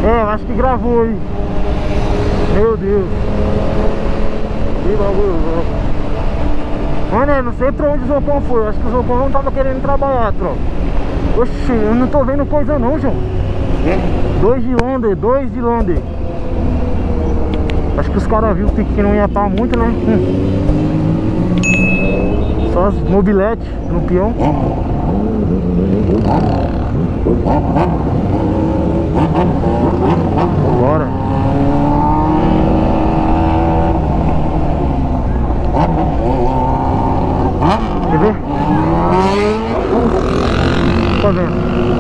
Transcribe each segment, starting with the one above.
É, eu acho que gravou aí. Meu Deus. Que bagulho louco. Mano, eu não sei pra onde o Zocão foi. Eu acho que o Zocão não tava querendo trabalhar, tropa. Oxi, eu não tô vendo coisa não, João. 2 de Londres, 2 de Londres. Acho que os caras viram que não ia estar muito, né? Só as mobiletes no peão. Bora. Quer ver? Tá vendo?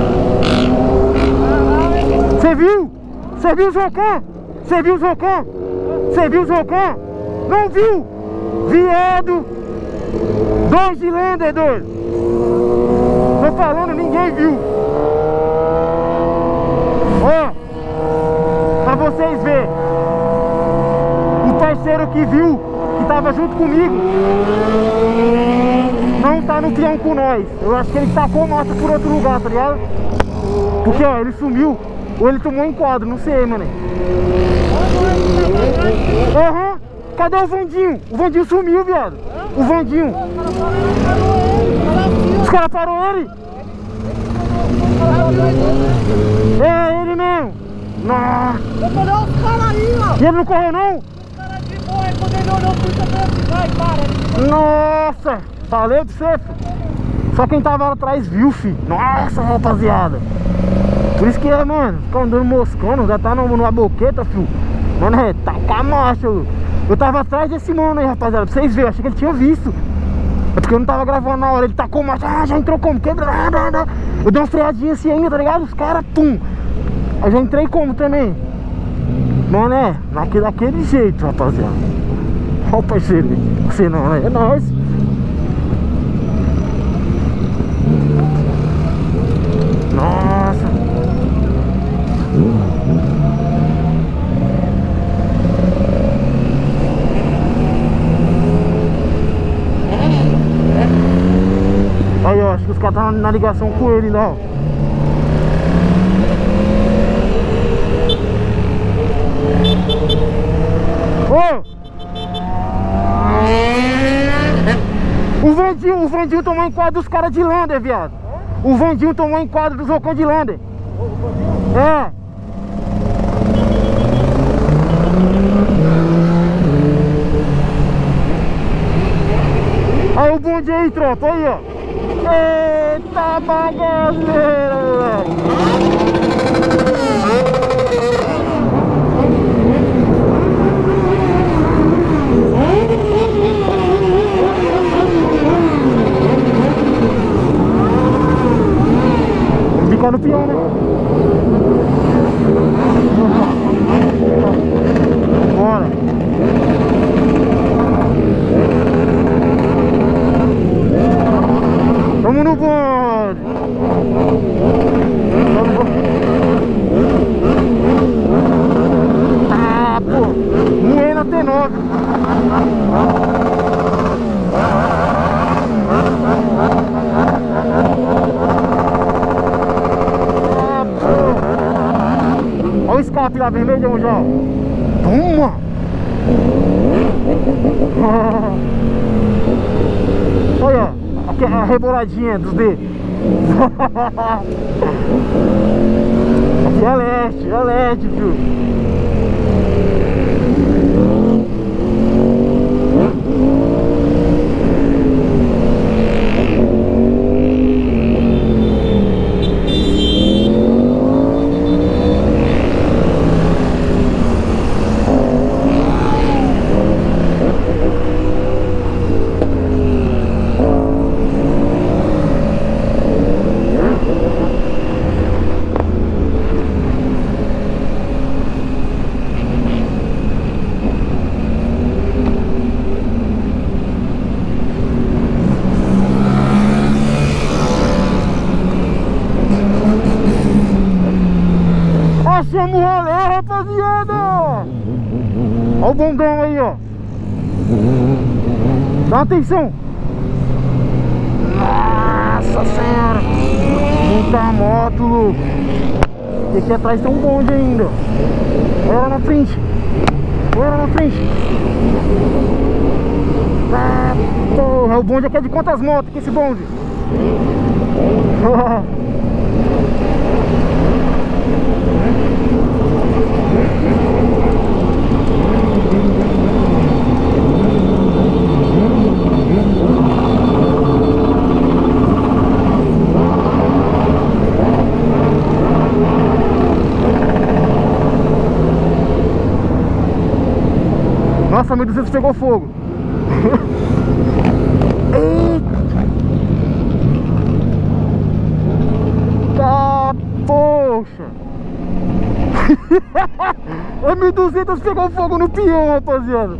Você viu? Você viu o Zocão? Você viu o Zocão? Você viu o Zocão? Não viu? Viado! 2 de Lander, doido! Tô falando, ninguém viu! Ó! Pra vocês verem! O parceiro que viu, que tava junto comigo, não tá no peão com nós. Eu acho que ele tacou moto por outro lugar, tá ligado? Porque, ó, ele sumiu. Ou ele tomou um enquadro, não sei, mano. Aham. Cadê o Vandinho? O Vandinho sumiu, viado. O Vandinho. Os caras pararam ele? É ele mesmo. Nossa. Eu olhei os caras aí, ó. E ele não correu, não? Os caras de boa, aí quando ele olhou pro também, vai, para. Nossa. Falei pra você, filho. Só quem tava lá atrás viu, filho. Nossa, rapaziada. Por isso que é, mano, fica andando moscando, já tá numa boqueta, filho. Mano, é, tá com a marcha. Eu tava atrás desse mano aí, rapaziada, pra vocês verem, achei que ele tinha visto. É porque eu não tava gravando na hora, ele tacou a marcha, já entrou como? Eu dei uma freadinha assim ainda, tá ligado? Os caras, pum. Aí já entrei como também. Mano, é, daquele jeito, rapaziada. Ó o parceiro, você não, né? É nóis. Nossa. Aí, ó, acho que os caras estão na ligação com ele lá, ó. Ô! O Vandinho tomou enquadro dos caras de Lander, viado. O Vandinho tomou enquadro dos Zocão de Lander. É. Aí o bonde aí, tropa, aí, ó. Eita bagaceira, moleque. Vamos ficar no peão, né? Bora. Vamos no bonde. Ah, pô. Moena T9. Ah, pô. Olha o escape lá vermelhão já. Toma. Olha, ó. Aqui é a reboladinha dos dedos. Aqui é leste, filho. Achamos o rolê, rapaziada! Olha o bondão aí, ó. Dá atenção. Nossa senhora. Muita moto, louco. Porque aqui atrás tem um bonde ainda. Olha lá na frente. Olha lá na frente. Ah, porra, o bonde aqui é de quantas motos que esse bonde? Nossa, 1200 pegou fogo. Eita, poxa. A 1200 pegou fogo no peão, rapaziada.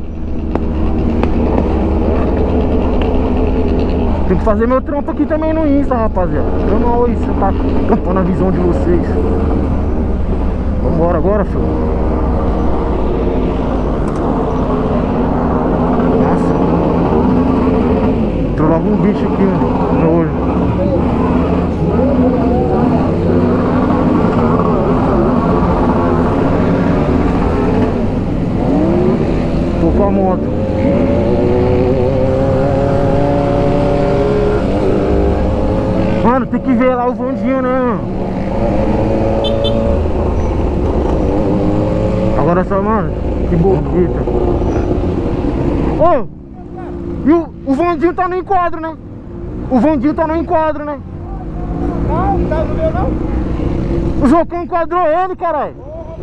Tem que fazer meu trampo aqui também no Insta, rapaziada. Eu não olho isso, tá tampando a visão de vocês. Vambora agora, filho. Logo um bicho aqui no olho. Tô com a moto. Mano, tem que ver lá o Vandinho, né, mano? Agora só, mano, que boqueta. Ô! E o Vandinho tá no enquadro, né? O Vandinho tá no enquadro, né? Não, não tá no meu não. O Zocão enquadrou ele, caralho.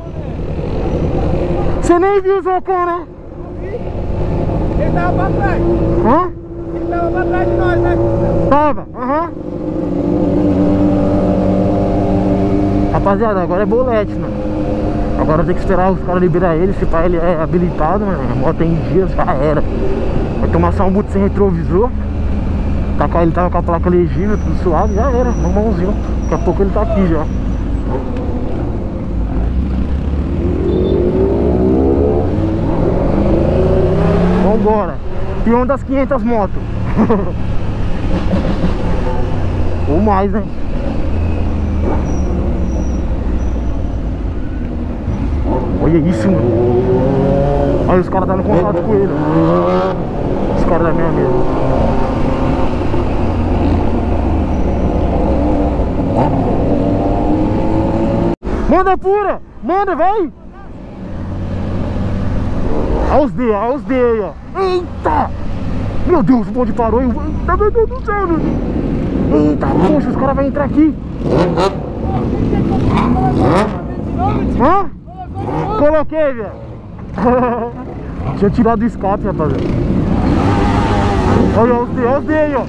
Você nem viu o Zocão, né? Não vi. Ele tava pra trás. Hã? Ele tava pra trás de nós, né? Tava, aham. Rapaziada, agora é bolete, mano. Agora tem que esperar os caras liberar ele. Se pá, ele é habilitado, mano. A moto tem dias, já era. Vai tomar só um boot sem retrovisor. Ele tava com a placa legível, tudo suave, já era, normalzinho. Daqui a pouco ele tá aqui já. Vambora. Peão das 500 motos. Ou mais, né? Olha isso, mano. Olha, os caras dando contato com ele. Os caras da minha mesa. Manda pura! Manda, vai! Olha os D aí, ó. Eita! Meu Deus, o bonde parou. Eita, meu Deus do céu! Eita, poxa, os caras vão entrar aqui. Hã? Coloquei, velho. Deixa eu tirar do escape, rapaziada. Olha os D aí, ó.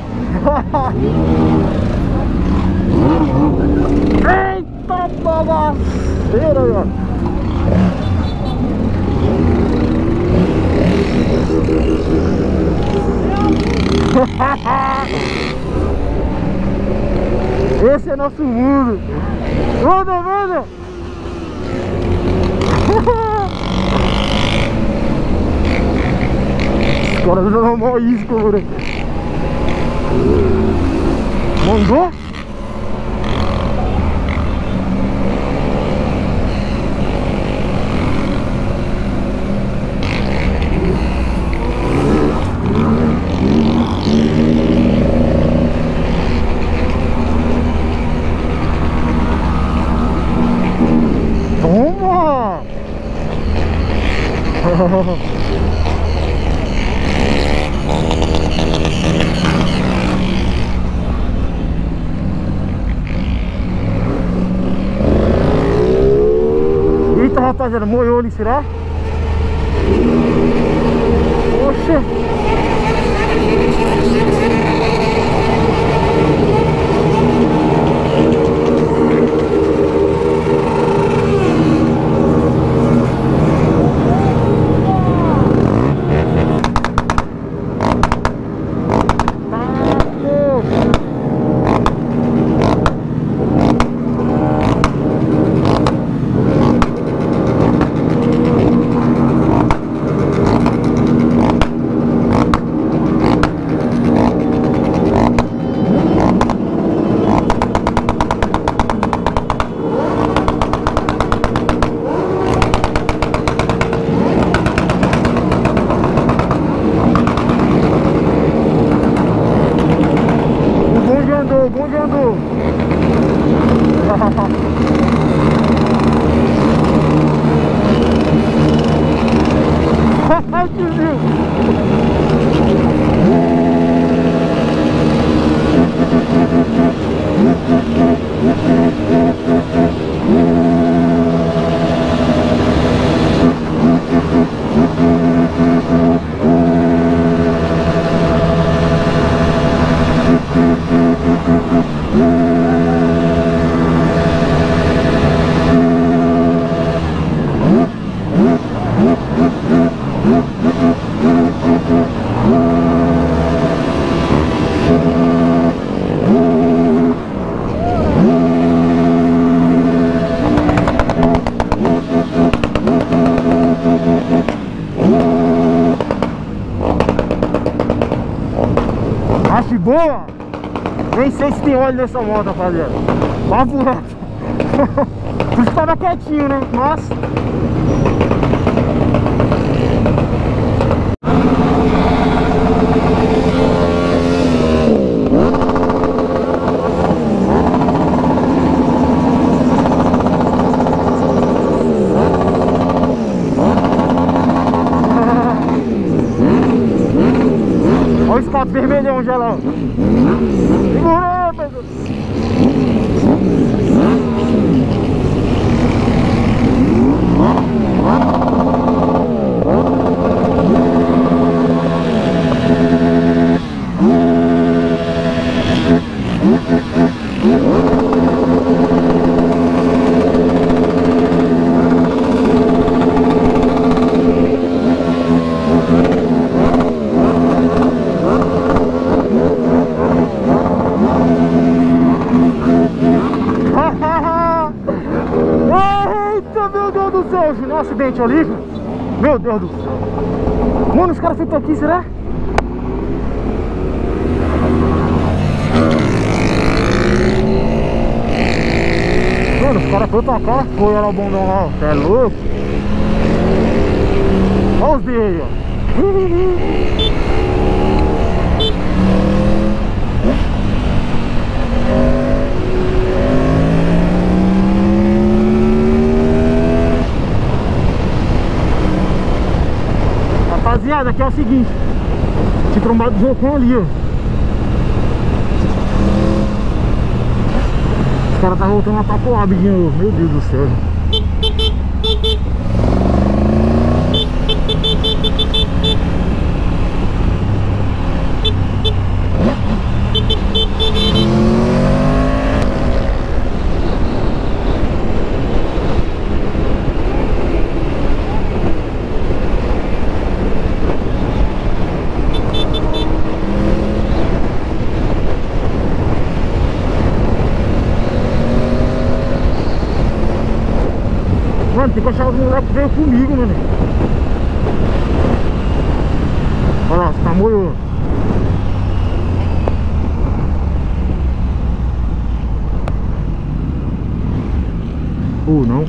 Eita bagaceira, velho. Esse é nosso mundo. Manda, manda. Os caras dão uma isca, mano. Mandou? Toma! Eita, rapaziada, moiou ali, será? Poxa! boa. Nem sei se tem óleo nessa moto, rapaziada. Papo reto. Por isso que tava quietinho, né? Mas... olha o escape vermelhão já lá. Segura, Pedro. Eita, meu Deus do céu, um acidente ali. Meu Deus do céu. Mano, os caras ficam aqui, será? Mano, os caras foram tocar, foi lá o bondão lá, você é louco? Olha os dedos aí, ó. Rapaziada, aqui é o seguinte, tinha trombado de Zocão ali, ó. Os caras tá voltando a Tacoab de novo, meu Deus do céu. Mano, tem que achar os moleques que veio comigo, mano. Olha lá, tá molhando. Não.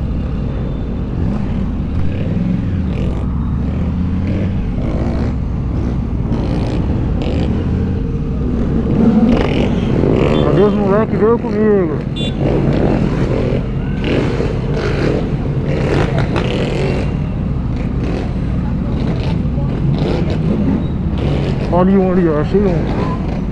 Cadê os moleques que veio comigo? Olha um ali, ó, achei um.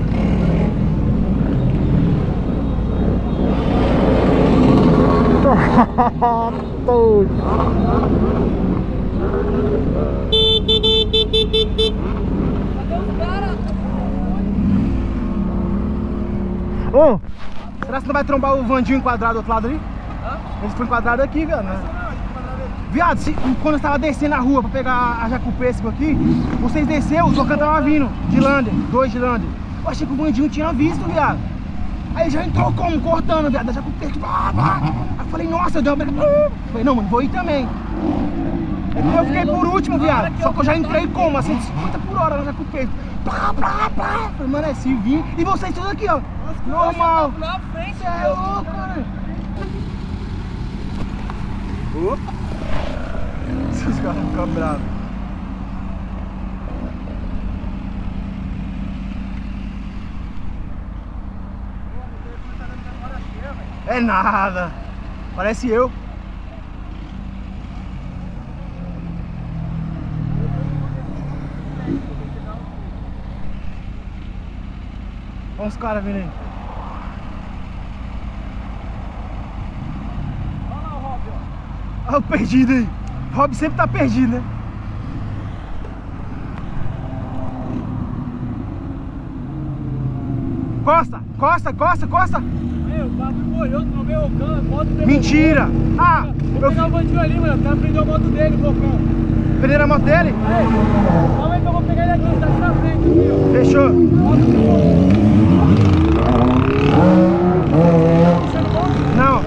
Ô, será que você não vai trombar o Vandinho enquadrado do outro lado ali? Eles foram enquadrados aqui, velho, né? Viado, quando eu estava descendo a rua pra pegar a Jacupêssego aqui, vocês desceram, o Zocão tava vindo de Lander, 2 de Lander. Eu achei que o Vandinho tinha visto, viado. Aí já entrou como? Cortando, viado, da Jacupêssego. Aí eu falei, nossa, eu dei uma breca. Falei, não, mano, vou ir também. Eu fiquei por último, viado. Só que eu já entrei como? A 150 por hora na Jacupêssego. Falei, mano, é se vir. E vocês todos aqui, ó. Normal. Você é louco, né? Opa! Esses caras vão ficar bravos. É nada. Parece eu. Olha os caras vindo aí. Olha lá o Rob, ó. Olha o perdido aí. O Rob sempre tá perdido, né? Costa, costa, costa, costa. Meu, o bagulho molhou, não veio o cano, a moto dele. Mentira! Ah! Vou pegar o Vandinho ali, mano. O cara prendeu a moto dele, o Bocão. Prenderam a moto dele? Calma aí que eu vou pegar ele aqui, tá aqui na frente, aqui, ó. Fechou. Não.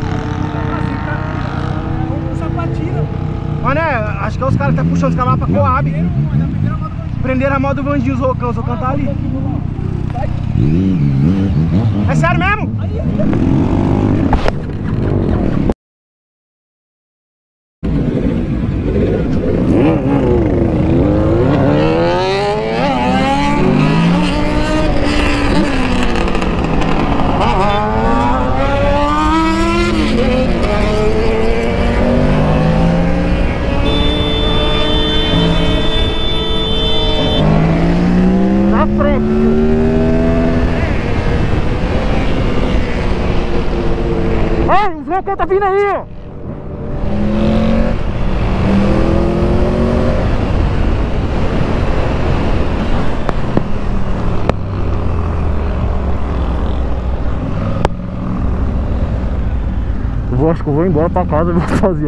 O sapatina. Mas né, acho que é os caras que tá puxando os caras lá pra Coab. Prenderam a moto do Vandinho, o Zocão tá ali. Sai. É sério mesmo? Na frente. Ei, o João tá vindo aí, ó. Acho que eu vou embora pra casa, rapaziada.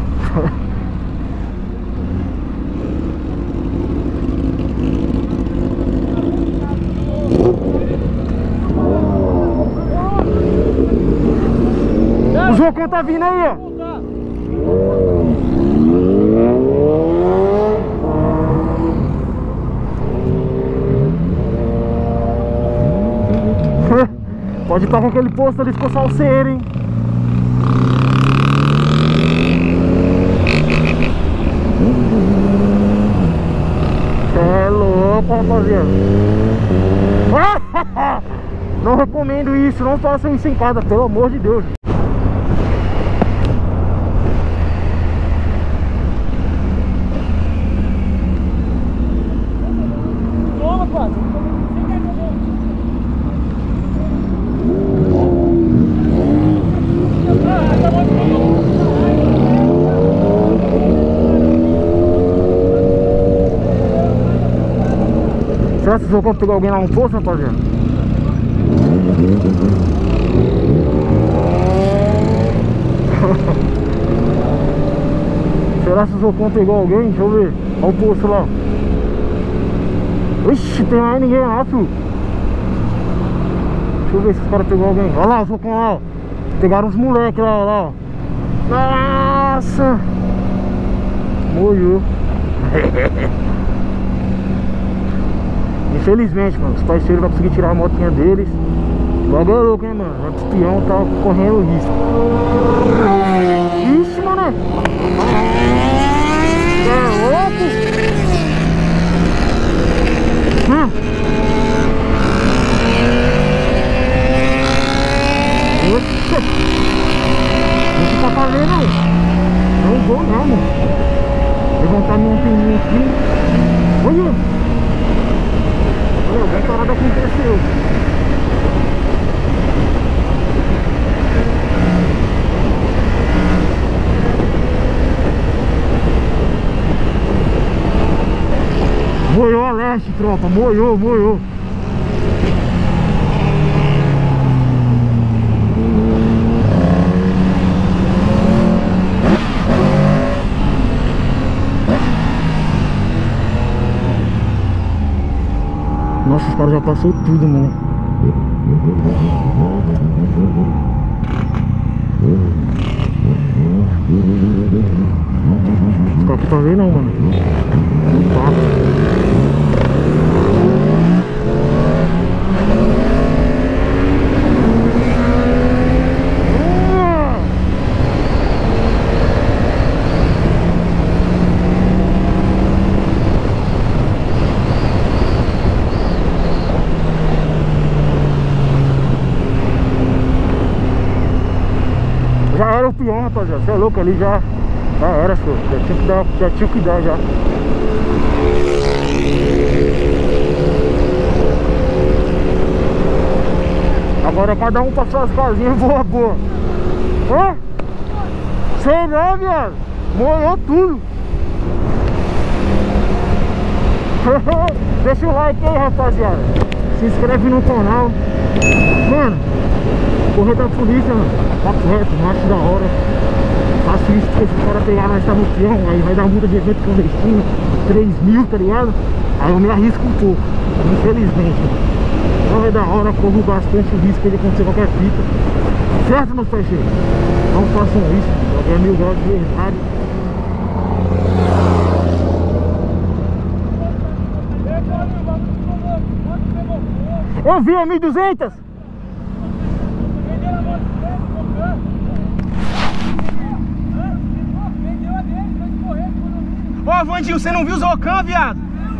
O Jocão tá vindo aí, ó. Pode estar com aquele posto ali, ficou salseiro, hein? É louco, rapaziada. Não recomendo isso, não façam isso em casa, pelo amor de Deus. Toma, pai. Será que o Jocão pegou alguém lá no posto, rapaziada? Será que o Jocão pegou alguém? Deixa eu ver. Olha o posto lá. Ixi, tem mais ninguém lá, filho. Deixa eu ver se os caras pegou alguém. Olha lá o Jocão lá, ó. Pegaram os moleques lá, ó. Nossa! Morreu. Infelizmente, mano, os parceiros vão conseguir tirar a motinha deles. Logo é louco, hein, mano? O espião tá correndo risco. Ixi, mano. É louco? Não tá fazendo aí. Não vou não, mano. Levantar minha anteninha aqui. Olha. Olha, a parada aconteceu. Moiou a leste, tropa. Moiou, moiou. Nossa, os caras já passou tudo, mano. Os caras não tá vendo não, mano. Não tá. Já era o peão, rapaziada. Você é louco, ali já era, senhor. Já tinha que dar já. Agora cada um pra suas casinhas, boa, boa. Ó, sei não, viado. Molhou tudo. Deixa o like aí, rapaziada. Se inscreve no canal. Mano, correr da polícia, mano. Papo reto, macho da hora. Faço isso porque se o cara pegar nós tá no peão, aí vai dar multa de evento clandestino, 3.000, tá ligado? Aí eu me arrisco um pouco, infelizmente. Então é da hora, corro bastante o risco de acontecer qualquer fita. Certo, meus parceiros? Não façam isso, é 1000 graus de verdade. Eu vi, é 1.200. Ô, Vandinho, você não viu o Zocan, viado?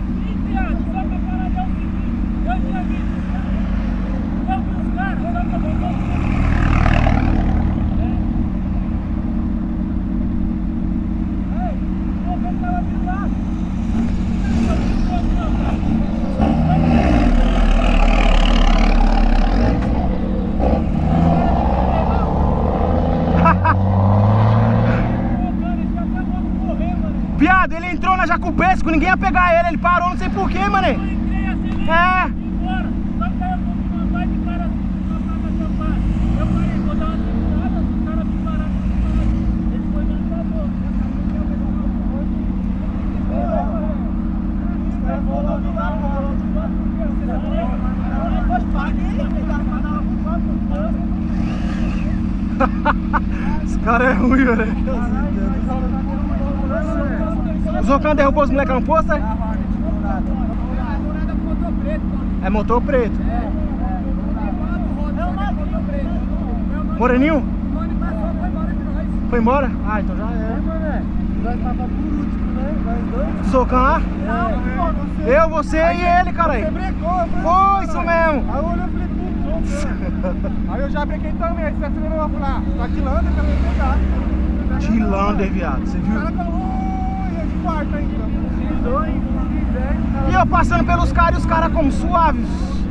Viado, ele entrou na Jacupesco, ninguém ia pegar ele parou, não sei porquê, mané. É. Esse cara é ruim, velho. O Zocan derrubou os moleques no posto, é? É motor preto. Moreninho? Foi embora? Ah, então já é. Nós tava por último, né? Nós dois. Zocan lá? Eu, você e ele, cara. Você brecou, Foi isso mesmo. Aí eu olhei e falei, pum, aí eu já brequei também. Aí você acelerou, eu falei, ah, tá de lander que eu ia pegar. De lander, viado, você O viu? cara falou, ia de quarto ainda. E eu passando pelos caras e os caras como suaves.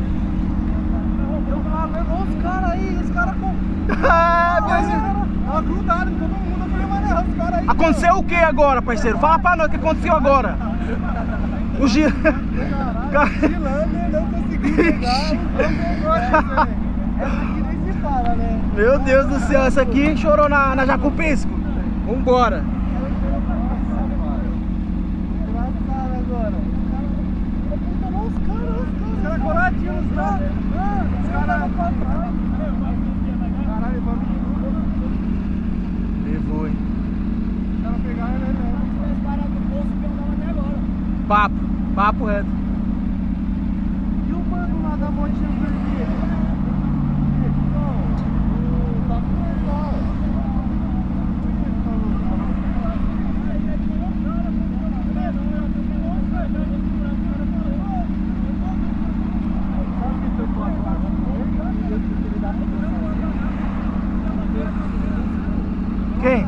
Eu falando, olha os caras aí, os caras com... É, mas... Tava grudado com todo mundo, eu falei, mano, os caras aí... Aconteceu o que agora, parceiro? Fala pra nós o que aconteceu agora. O Gil... De lander, não consegui pegar, não pegou essa, velho. Essa aqui nem se fala, né? Meu Deus do céu, essa aqui chorou na Jacupesco. Vambora. Os caras coladinhos, os caras. Os caras pra trás. Caralho, vamos. Levou, hein? Os caras pegaram, né? Se tivesse parado no posto, pegava até agora. Papo reto. E o mano lá da motinha vermelha? Tá legal. Quem?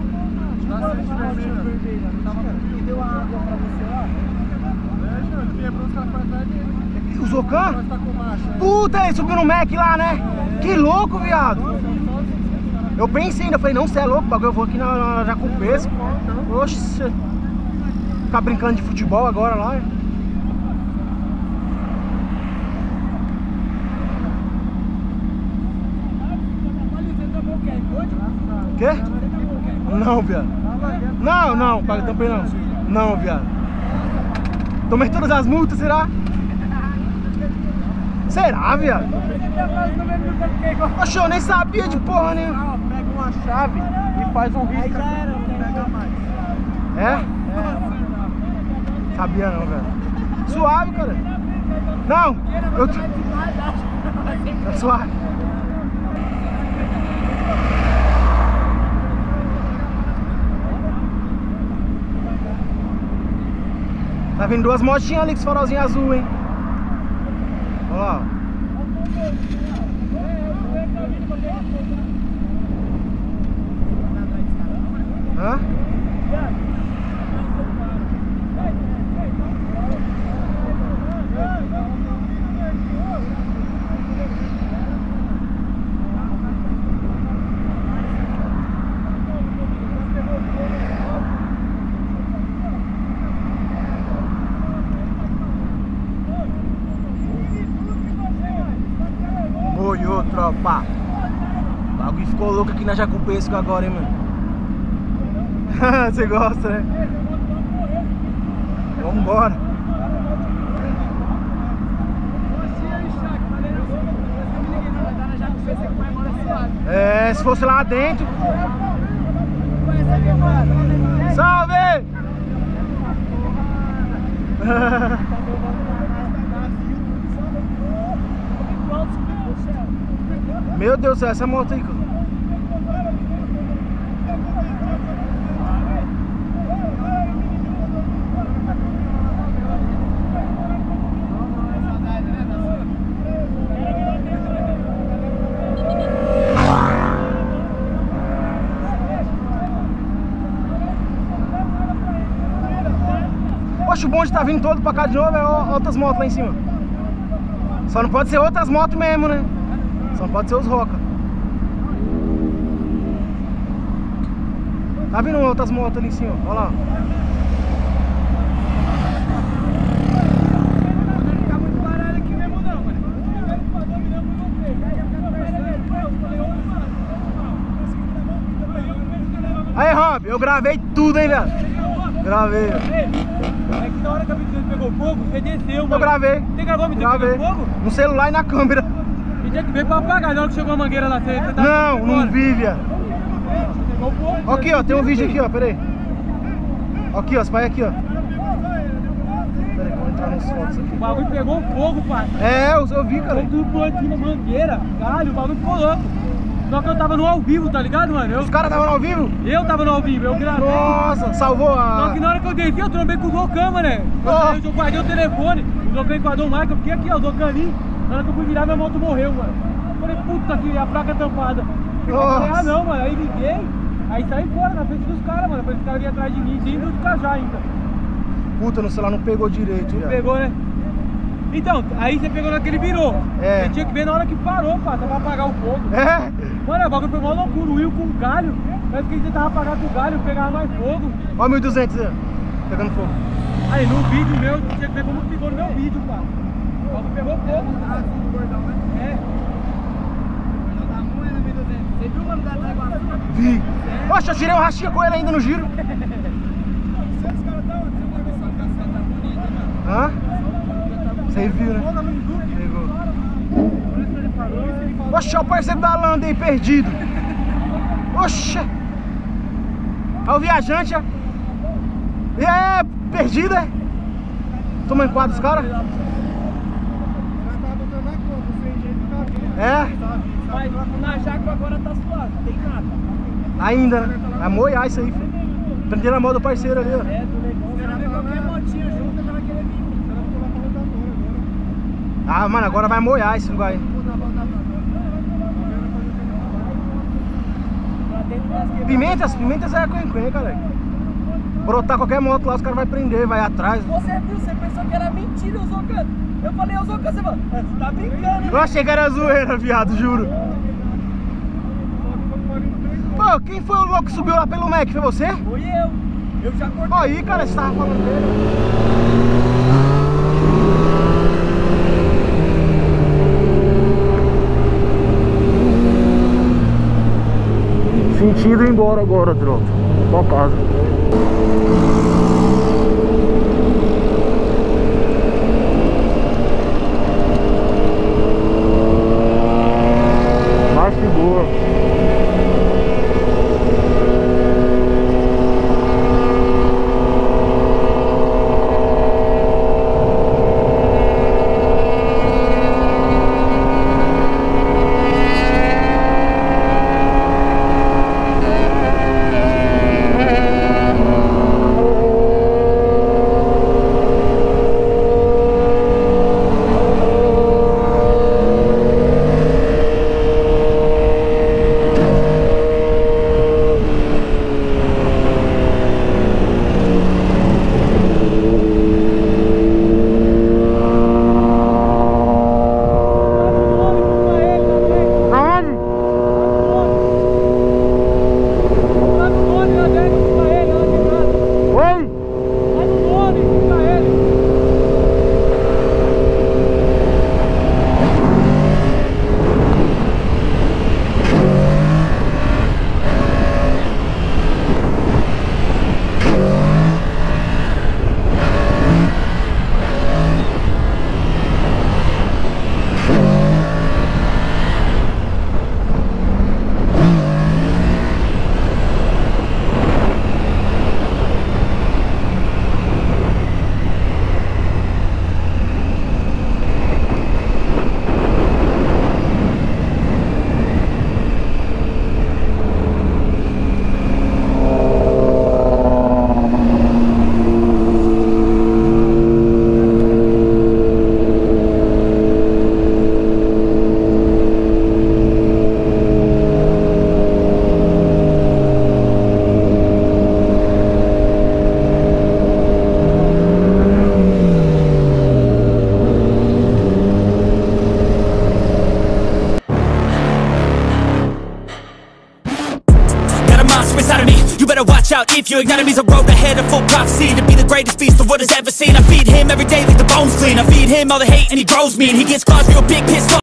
Que deu a água pra você lá? É, Júlio, quebrou os caras pra trás dele. O Zocan? Nós tá com marcha. Puta, ele subiu no Mac lá, né? Que louco, viado. Eu pensei ainda, falei, não, você é louco, bagulho, eu vou aqui na Jacupesco. Oxe, ficar brincando de futebol agora lá. Quê? Não, viado. Não, paga também não. Não, viado. Tomei todas as multas, será? Será, viado? Oxe, eu nem sabia de porra nenhuma. Pega uma chave e faz um risco. Pega mais. É? Sabia não, velho. Suave, cara. Não, eu... Tá suave. Tá vindo duas motinhas ali com esse farolzinho azul, hein? Olha lá. Hã? Boiô, tropa. O bagulho ficou louco aqui na Jacupesco agora, hein, mano. Você gosta, né? Vambora. É, se fosse lá dentro. Salve! Meu Deus do céu, essa moto aí, cara. Poxa, o bonde tá vindo todo pra cá de novo, é outras motos lá em cima. Só não pode ser outras motos mesmo, né? Só não pode ser os Roca. Tá vindo outras motos ali em cima, olha lá. Aí, Rob, eu gravei tudo, hein, velho? Gravei. É que na hora que a bicicleta pegou fogo, você desceu, mano. Eu gravei. Você gravou a bicicleta pegou fogo? No celular e na câmera. E tinha que ver pra apagar, na hora que chegou a mangueira lá, você tá... Não vi, velho. Pegou fogo. Aqui, ó, tem um vídeo aqui, ó, pera aí. Aqui, ó, você vai aqui, ó. Pera aí, vou entrar nos fotos aqui. O bagulho pegou fogo, pai. É, eu vi, cara. Ficou tudo pulando aqui na mangueira. Caralho, o bagulho ficou louco. Só que eu tava no ao vivo, tá ligado, mano? Os caras estavam ao vivo? Eu tava no ao vivo, eu gravei. Nossa, salvou Só a... que na hora que eu desci, eu trombei com o Zocan, mané. Eu guardei o telefone, o Zocan enquadrou o Michael, porque aqui, ó, o Zocan ali. Na hora que eu fui virar, minha moto morreu, mano. Eu falei, puta que a placa tampada. Eu falei, ah não, mano. Aí liguei, aí saí fora na frente dos caras, mano. Pra os caras virem atrás de mim, indo de Cajá ainda. Puta, no celular não pegou direito, Não já. pegou, né? Então, aí você pegou naquele virou. É. Você tinha que ver na hora que parou, pá, pra apagar o fogo. É? Mano, o bagulho foi uma loucura, o Will com o galho. Parece que ele tentava apagar com o galho, pegava mais fogo. Ó, 1200 aí, pegando fogo. Aí no vídeo meu, tinha que ver como ficou no meu vídeo, pá. O bagulho pegou fogo. Ah, sim, do gordão, né? É. O gordão tá muito, 1200. Você viu, mano, da Iguaçu? Vi. Poxa, eu tirei um rachinha com ele ainda no giro. Hã? Você viu, né? Pegou. Oxa, o parceiro da Landa aí, perdido. Oxa. Olha o viajante, ó. É, perdido, é? Toma em quadro os caras. É? Mas na Jaco agora tá suave, não tem nada. Ainda, né? É moiar isso aí, filho. Prenderam a mão do parceiro ali, ó. É, do legal. Você vai ver qualquer motinha junto, ela vai querer vir. Ah, mano, agora vai moiar esse lugar aí. Pimentas é quen-quen, cara. Brotar qualquer moto lá, os caras vão prender, vai atrás. Você viu, você pensou que era mentira, o Zocan. Eu falei, o Zocan, você falou, você tá brincando. Eu achei que era zoeira, viado, juro. Pô, quem foi o louco que subiu lá pelo Mac? Foi você? Foi eu. Eu já cortei. Ó aí, cara, você tava falando dele. Sentido ir embora agora, tropa. Pra casa. Mais de boa. better watch out if you ignite him. He's a road ahead of full prophecy to be the greatest beast the world has ever seen. I feed him every day like the bones clean. I feed him all the hate and he grows me, and he gets claws real big, pissed off.